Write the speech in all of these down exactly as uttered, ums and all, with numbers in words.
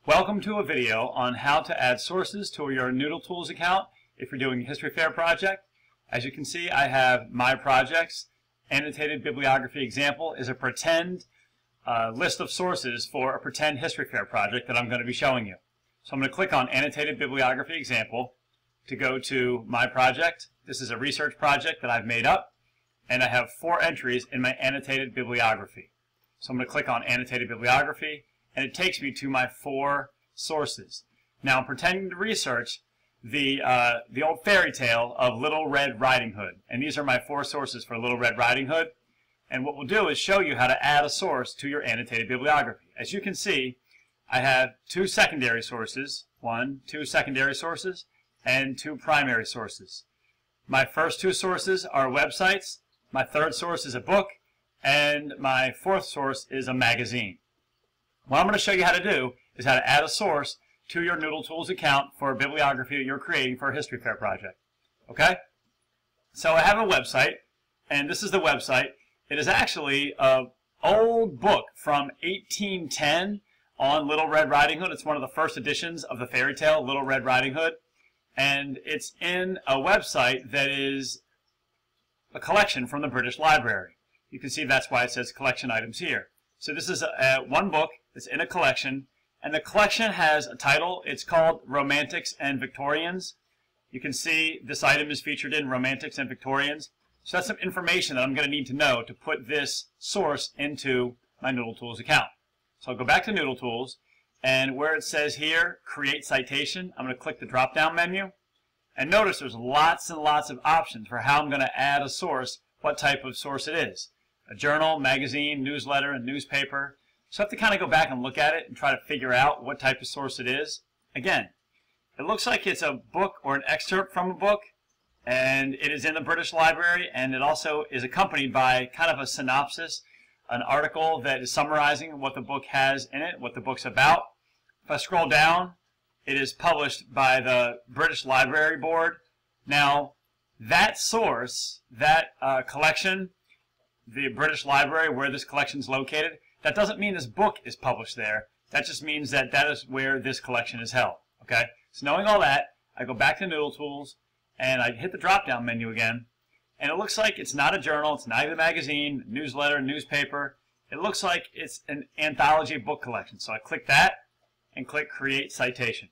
Welcome to a video on how to add sources to your Noodletools account if you're doing a history fair project. As you can see, I have my projects. Annotated bibliography example is a pretend uh, list of sources for a pretend history fair project that I'm going to be showing you. So I'm going to click on annotated bibliography example to go to my project. This is a research project that I've made up, and I have four entries in my annotated bibliography. So I'm going to click on annotated bibliography, and it takes me to my four sources. Now I'm pretending to research the, uh, the old fairy tale of Little Red Riding Hood. And these are my four sources for Little Red Riding Hood. And what we'll do is show you how to add a source to your annotated bibliography. As you can see, I have two secondary sources, one, two secondary sources, and two primary sources. My first two sources are websites, my third source is a book, and my fourth source is a magazine. What I'm going to show you how to do is how to add a source to your Noodletools account for a bibliography that you're creating for a history fair project. Okay? So I have a website, and this is the website. It is actually an old book from eighteen ten on Little Red Riding Hood. It's one of the first editions of the fairy tale, Little Red Riding Hood. And it's in a website that is a collection from the British Library. You can see that's why it says collection items here. So this is a, a, one book that's in a collection, and the collection has a title. It's called Romantics and Victorians. You can see this item is featured in Romantics and Victorians. So that's some information that I'm going to need to know to put this source into my Noodletools account. So I'll go back to Noodletools, and where it says here, Create Citation, I'm going to click the drop-down menu. And notice there's lots and lots of options for how I'm going to add a source, what type of source it is. A journal, magazine, newsletter, and newspaper. So I have to kind of go back and look at it and try to figure out what type of source it is. Again, it looks like it's a book or an excerpt from a book, and it is in the British Library, and it also is accompanied by kind of a synopsis, an article that is summarizing what the book has in it, what the book's about. If I scroll down, it is published by the British Library Board. Now, that source, that uh, collection, the British Library where this collection is located, that doesn't mean this book is published there. That just means that that is where this collection is held. Okay? So knowing all that, I go back to Noodletools and I hit the drop-down menu again, and it looks like it's not a journal, it's not even a magazine, newsletter, newspaper. It looks like it's an anthology book collection. So I click that and click Create Citation.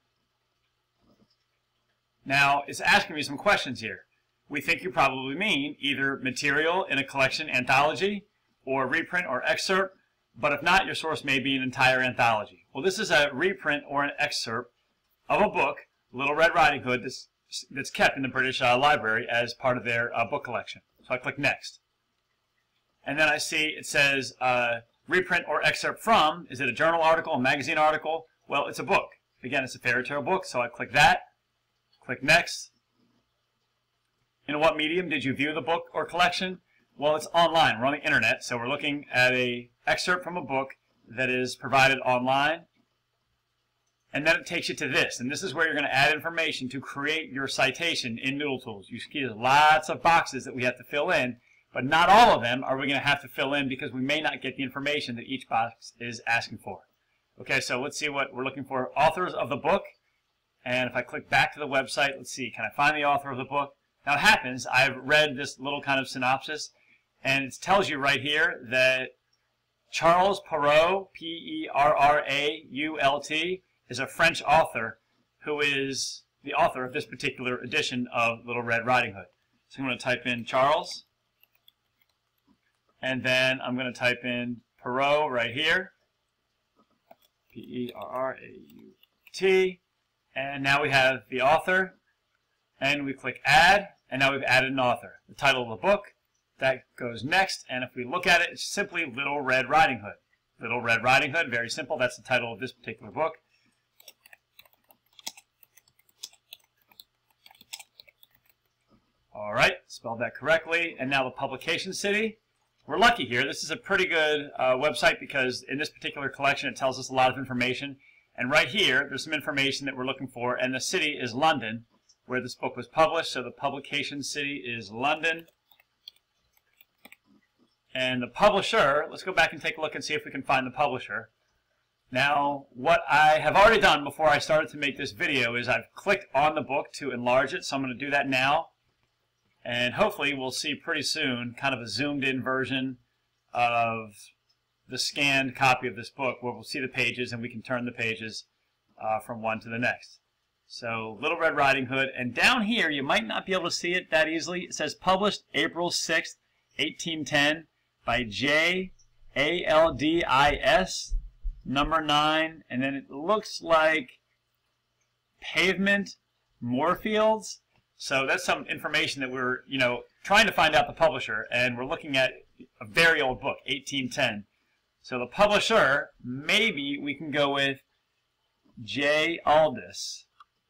Now it's asking me some questions here. We think you probably mean either material in a collection anthology or reprint or excerpt, but if not, your source may be an entire anthology. Well, this is a reprint or an excerpt of a book, Little Red Riding Hood, that's, that's kept in the British uh, Library as part of their uh, book collection. So I click Next. And then I see it says uh, reprint or excerpt from. Is it a journal article, a magazine article? Well, it's a book. Again, it's a fairy tale book, so I click that, click Next. In what medium did you view the book or collection? Well, it's online. We're on the internet, so we're looking at an excerpt from a book that is provided online. And then it takes you to this, and this is where you're going to add information to create your citation in Noodletools. You see there's lots of boxes that we have to fill in, but not all of them are we going to have to fill in because we may not get the information that each box is asking for. Okay, so let's see what we're looking for. Authors of the book, and if I click back to the website, let's see, can I find the author of the book? Now it happens, I've read this little kind of synopsis, and it tells you right here that Charles Perrault, P E R R A U L T, is a French author who is the author of this particular edition of Little Red Riding Hood. So I'm going to type in Charles, and then I'm going to type in Perrault right here, P E R R A U T, and now we have the author. And we click Add, and now we've added an author. The title of the book, that goes next, and if we look at it, it's simply Little Red Riding Hood. Little Red Riding Hood, very simple, that's the title of this particular book. Alright, spelled that correctly, and now the publication city. We're lucky here, this is a pretty good uh, website because in this particular collection it tells us a lot of information. And right here, there's some information that we're looking for, and the city is London, where this book was published. So the publication city is London. And the publisher, let's go back and take a look and see if we can find the publisher. Now, what I have already done before I started to make this video is I've clicked on the book to enlarge it, so I'm going to do that now. And hopefully we'll see pretty soon kind of a zoomed in version of the scanned copy of this book where we'll see the pages and we can turn the pages uh, from one to the next. So, Little Red Riding Hood, and down here you might not be able to see it that easily. It says published April sixth, eighteen ten by J A L D I S, number nine, and then it looks like Pavement Moorfields. So that's some information that we're, you know, trying to find out the publisher, and we're looking at a very old book, eighteen ten. So the publisher, maybe we can go with J. Aldous.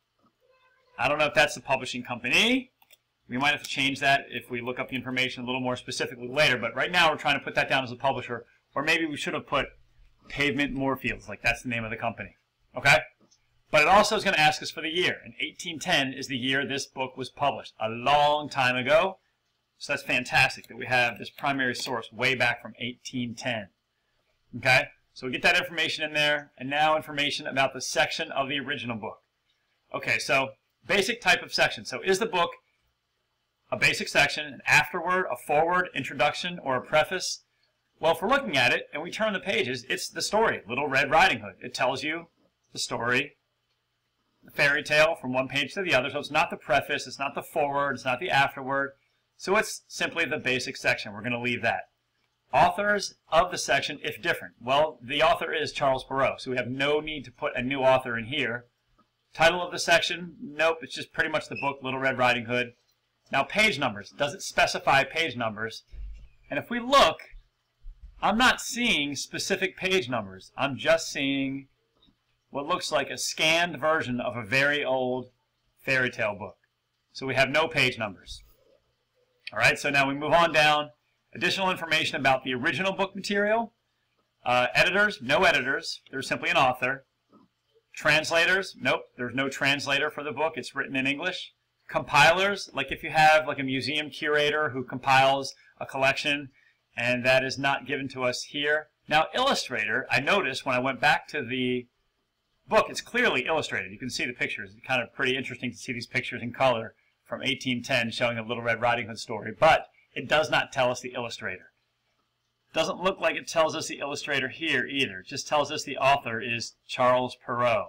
I don't know if that's the publishing company. We might have to change that if we look up the information a little more specifically later, but right now we're trying to put that down as a publisher, or maybe we should have put Pavement Moorfields, like that's the name of the company. Okay? But it also is going to ask us for the year, and eighteen ten is the year this book was published, a long time ago. So that's fantastic that we have this primary source way back from eighteen ten. Okay? So we get that information in there, and now information about the section of the original book. Okay, so basic type of section. So is the book a basic section, an afterword, a foreword, introduction, or a preface? Well, if we're looking at it and we turn the pages, it's the story, Little Red Riding Hood. It tells you the story, the fairy tale from one page to the other. So it's not the preface, it's not the foreword, it's not the afterword. So it's simply the basic section. We're going to leave that. Authors of the section, if different. Well, the author is Charles Perrault, so we have no need to put a new author in here. Title of the section, nope, it's just pretty much the book, Little Red Riding Hood. Now, page numbers. Does it specify page numbers? And if we look, I'm not seeing specific page numbers. I'm just seeing what looks like a scanned version of a very old fairy tale book. So we have no page numbers. All right, so now we move on down. Additional information about the original book material. Uh, editors, no editors. There's simply an author. Translators, nope, there's no translator for the book. It's written in English. Compilers, like if you have like a museum curator who compiles a collection, and that is not given to us here. Now, illustrator, I noticed when I went back to the book, it's clearly illustrated. You can see the pictures. It's kind of pretty interesting to see these pictures in color from eighteen ten showing a Little Red Riding Hood story, but it does not tell us the illustrator. Doesn't look like it tells us the illustrator here either. It just tells us the author is Charles Perrault.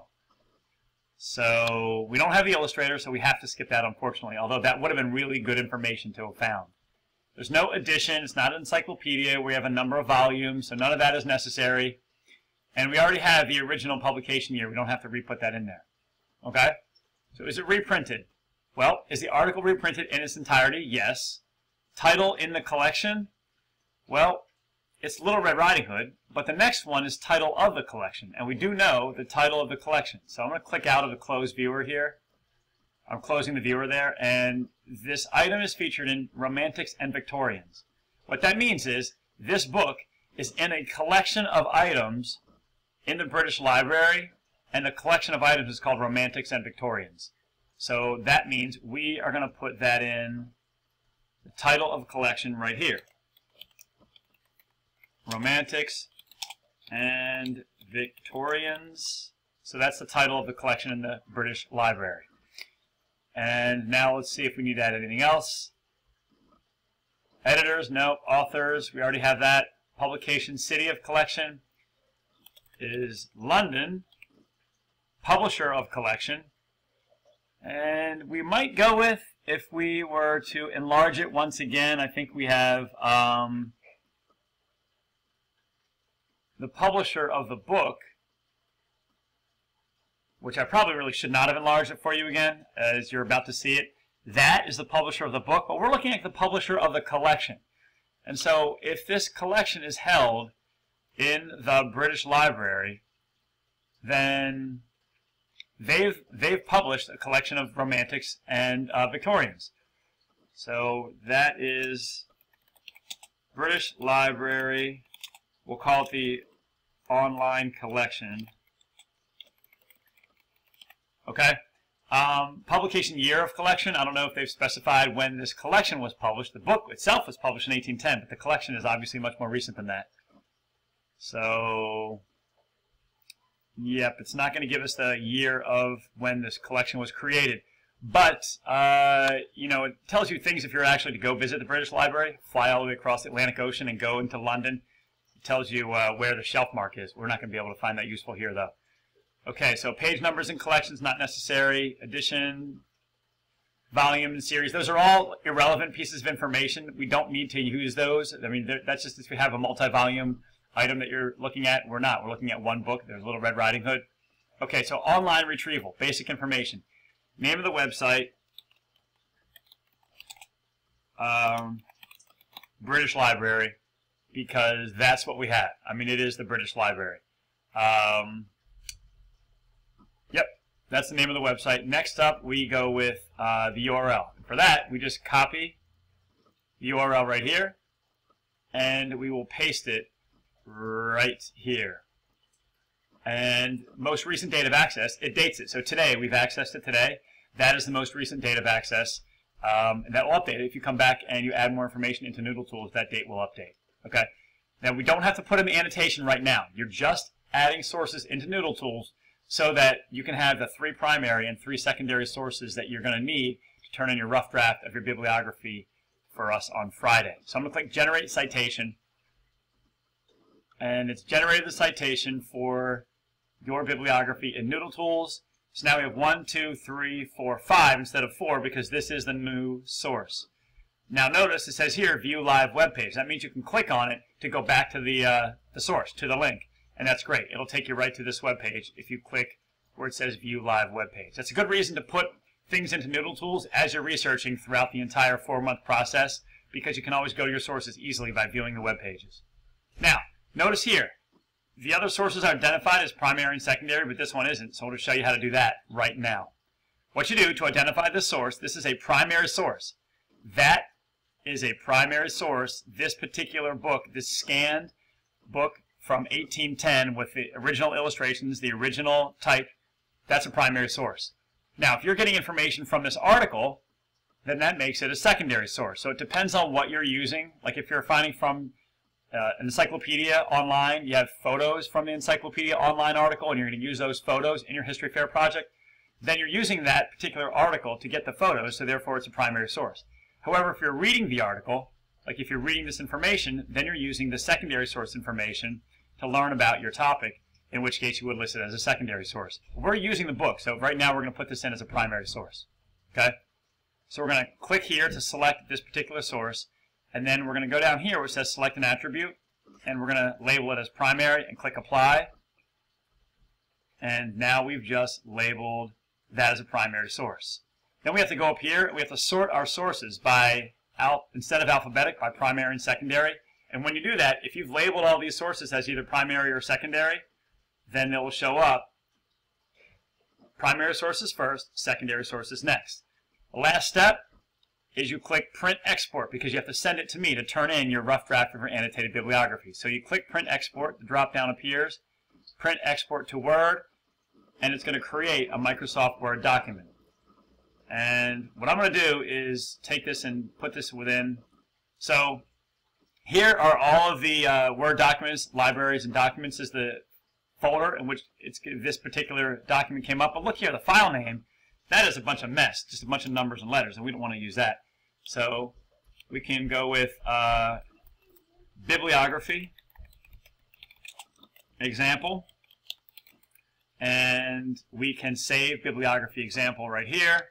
So we don't have the illustrator, so we have to skip that, unfortunately, although that would have been really good information to have found. There's no edition. It's not an encyclopedia. We have a number of volumes, so none of that is necessary. And we already have the original publication year. We don't have to re-put that in there. Okay? So is it reprinted? Well, is the article reprinted in its entirety? Yes. Title in the collection? Well, it's Little Red Riding Hood, but the next one is title of the collection, and we do know the title of the collection. So I'm going to click out of the closed viewer here. I'm closing the viewer there, and this item is featured in Romantics and Victorians. What that means is this book is in a collection of items in the British Library, and the collection of items is called Romantics and Victorians. So that means we are going to put that in the title of collection right here. Romantics and Victorians. So that's the title of the collection in the British Library. And now let's see if we need to add anything else. Editors, no. Authors, we already have that. Publication, city of collection is London. Publisher of collection. And we might go with, if we were to enlarge it once again, I think we have um, the publisher of the book, which I probably really should not have enlarged it for you again, as you're about to see it. That is the publisher of the book, but we're looking at the publisher of the collection. And so if this collection is held in the British Library, then they've, they've published a collection of Romantics and uh, Victorians. So that is British Library. We'll call it the online collection. Okay. Um, publication year of collection. I don't know if they've specified when this collection was published. The book itself was published in eighteen ten, but the collection is obviously much more recent than that. So Yep, it's not going to give us the year of when this collection was created. But, uh, you know, it tells you things if you're actually to go visit the British Library, fly all the way across the Atlantic Ocean and go into London. It tells you uh, where the shelf mark is. We're not going to be able to find that useful here, though. Okay, so page numbers and collections, not necessary. Edition, volume, and series. Those are all irrelevant pieces of information. We don't need to use those. I mean, that's just if you have a multi-volume item that you're looking at. We're not. We're looking at one book. There's a Little Red Riding Hood. Okay, so online retrieval, basic information. Name of the website, um, British Library, because that's what we have. I mean, it is the British Library. Um, yep, that's the name of the website. Next up, we go with uh, the U R L. For that, we just copy the U R L right here, and we will paste it right here. And most recent date of access, it dates it. So today, we've accessed it today. That is the most recent date of access. Um, and that will update it. If you come back and you add more information into Noodletools, that date will update. Okay. Now, we don't have to put in the annotation right now. You're just adding sources into Noodletools so that you can have the three primary and three secondary sources that you're going to need to turn in your rough draft of your bibliography for us on Friday. So I'm going to click Generate Citation. And it's generated the citation for your bibliography in Noodletools. So now we have one, two, three, four, five instead of four because this is the new source. Now notice it says here View Live Web Page. That means you can click on it to go back to the, uh, the source, to the link. And that's great. It'll take you right to this web page if you click where it says View Live Web Page. That's a good reason to put things into Noodletools as you're researching throughout the entire four-month process because you can always go to your sources easily by viewing the web pages. Now, notice here, the other sources are identified as primary and secondary, but this one isn't, so I'll just show you how to do that right now. What you do to identify this source, this is a primary source. That is a primary source. This particular book, this scanned book from eighteen ten with the original illustrations, the original type, that's a primary source. Now, if you're getting information from this article, then that makes it a secondary source. So it depends on what you're using. Like if you're finding from Uh, an encyclopedia online, you have photos from the encyclopedia online article, and you're going to use those photos in your history fair project, then you're using that particular article to get the photos, so therefore it's a primary source. However, if you're reading the article, like if you're reading this information, then you're using the secondary source information to learn about your topic, in which case you would list it as a secondary source. We're using the book, so right now we're going to put this in as a primary source. Okay? So we're going to click here to select this particular source. And then we're going to go down here where it says select an attribute, and we're going to label it as primary and click apply. And now we've just labeled that as a primary source. Then we have to go up here, we have to sort our sources by, al instead of alphabetic, by primary and secondary. And when you do that, if you've labeled all these sources as either primary or secondary, then they will show up primary sources first, secondary sources next. The last step is you click Print Export because you have to send it to me to turn in your rough draft of your annotated bibliography. So you click Print Export, the drop-down appears, Print Export to Word, and it's going to create a Microsoft Word document. And what I'm going to do is take this and put this within. So here are all of the uh, Word documents, libraries, and documents is the folder in which it's, this particular document came up. But look here, the file name. That is a bunch of mess, just a bunch of numbers and letters, and we don't want to use that. So we can go with uh, Bibliography, example, and we can save Bibliography example right here.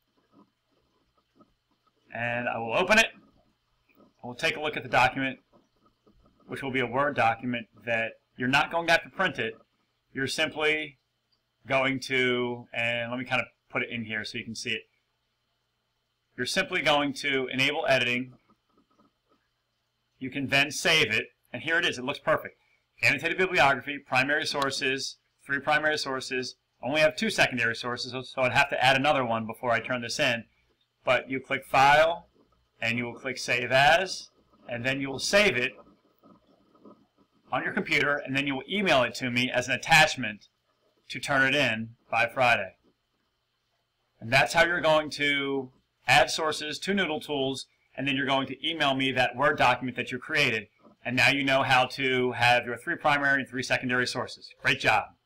And I will open it. We'll take a look at the document, which will be a Word document that you're not going to have to print it. You're simply going to, and let me kind of put it in here so you can see it. You're simply going to enable editing. You can then save it, and here it is. It looks perfect. Annotated bibliography, primary sources, three primary sources. Only have two secondary sources, so I'd have to add another one before I turn this in. But you click File, and you will click Save As, and then you will save it on your computer, and then you will email it to me as an attachment to turn it in by Friday. And that's how you're going to add sources to Noodletools, and then you're going to email me that Word document that you created. And now you know how to have your three primary and three secondary sources. Great job.